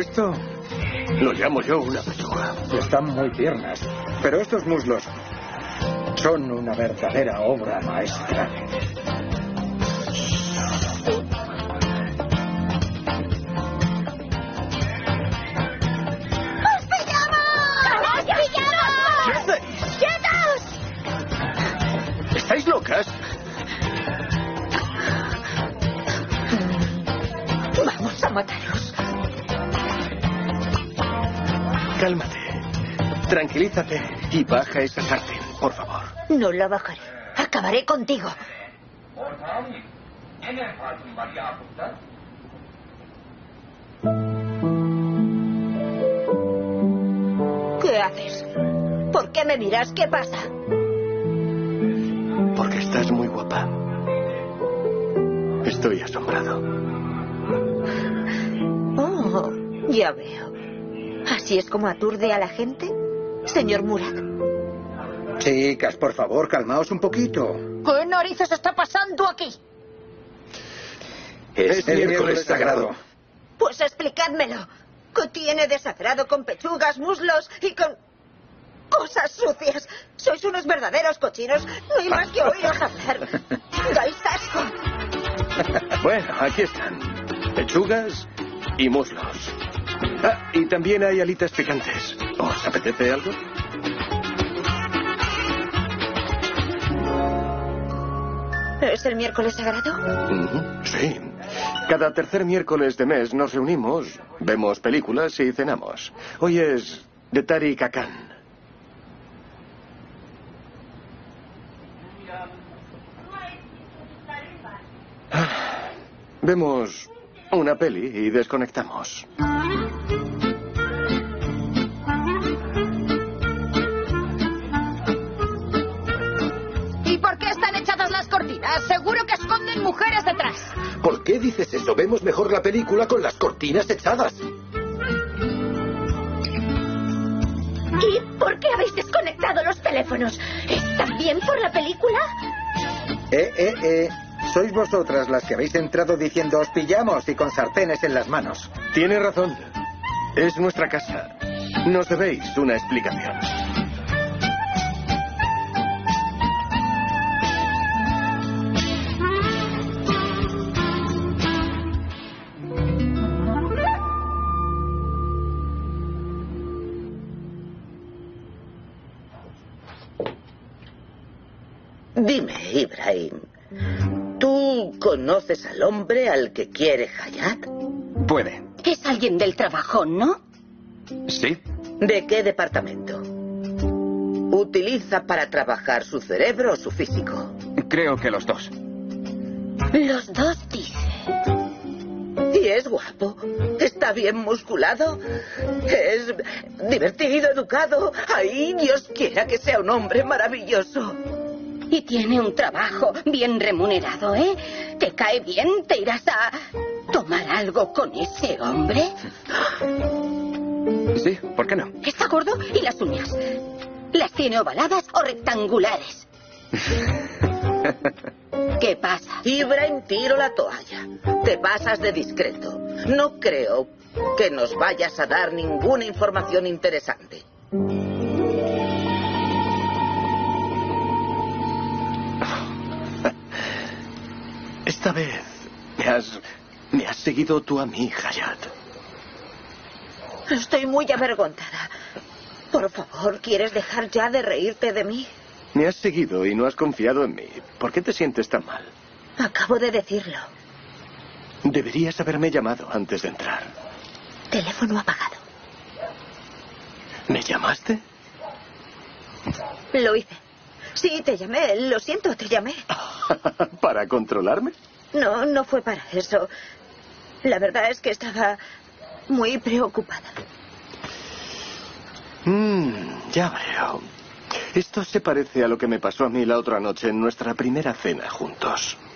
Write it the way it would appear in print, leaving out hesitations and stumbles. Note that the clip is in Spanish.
Esto lo llamo yo una pechuga. Están muy tiernas, pero estos muslos son una verdadera obra maestra. ¿Estáis locas? Vamos a mataros. Cálmate. Tranquilízate y baja esa sartén, por favor. No la bajaré. Acabaré contigo. ¿Qué haces? ¿Por qué me miras? ¿Qué pasa? Porque estás muy guapa. Estoy asombrado. Oh, ya veo. ¿Así es como aturde a la gente, señor Murat? Chicas, por favor, calmaos un poquito. ¿Qué narices está pasando aquí? Es miércoles sagrado. Pues explicádmelo. ¿Qué tiene de sagrado con pechugas, muslos y con cosas sucias? Sois unos verdaderos cochinos. No hay más que oíros hablar. ¡Dais asco! Bueno, aquí están. Pechugas y muslos. Ah, y también hay alitas picantes. ¿Os apetece algo? ¿Es el miércoles sagrado? Sí. Cada tercer miércoles de mes nos reunimos, vemos películas y cenamos. Hoy es de Tariq Akan. Vemos una peli y desconectamos. ¿Y por qué están echadas las cortinas? Seguro que esconden mujeres detrás. ¿Por qué dices eso? Vemos mejor la película con las cortinas echadas. ¿Y por qué habéis desconectado los teléfonos? ¿Es también por la película? Sois vosotras las que habéis entrado diciendo os pillamos y con sartenes en las manos. Tiene razón. Es nuestra casa. Nos debéis una explicación. Dime, Ibrahim, ¿tú conoces al hombre al que quiere Hayat? Puede. Es alguien del trabajo, ¿no? Sí. ¿De qué departamento? ¿Utiliza para trabajar su cerebro o su físico? Creo que los dos. Los dos, dice. Y es guapo, está bien musculado, es divertido, educado. ¡Ay, Dios quiera que sea un hombre maravilloso! Y tiene un trabajo bien remunerado, ¿eh? ¿Te cae bien? ¿Te irás a tomar algo con ese hombre? Sí, ¿por qué no? Está gordo. ¿Y las uñas? ¿Las tiene ovaladas o rectangulares? ¿Qué pasa? Ibrahim, tiro la toalla. Te pasas de discreto. No creo que nos vayas a dar ninguna información interesante. Esta vez me has seguido tú a mí, Hayat. Estoy muy avergonzada. Por favor, ¿quieres dejar ya de reírte de mí? Me has seguido y no has confiado en mí. ¿Por qué te sientes tan mal? Acabo de decirlo. Deberías haberme llamado antes de entrar. Teléfono apagado. ¿Me llamaste? Lo hice. Sí, te llamé. Lo siento, te llamé. ¿Para controlarme? No, no fue para eso. La verdad es que estaba muy preocupada. Ya veo. Esto se parece a lo que me pasó a mí la otra noche en nuestra primera cena juntos.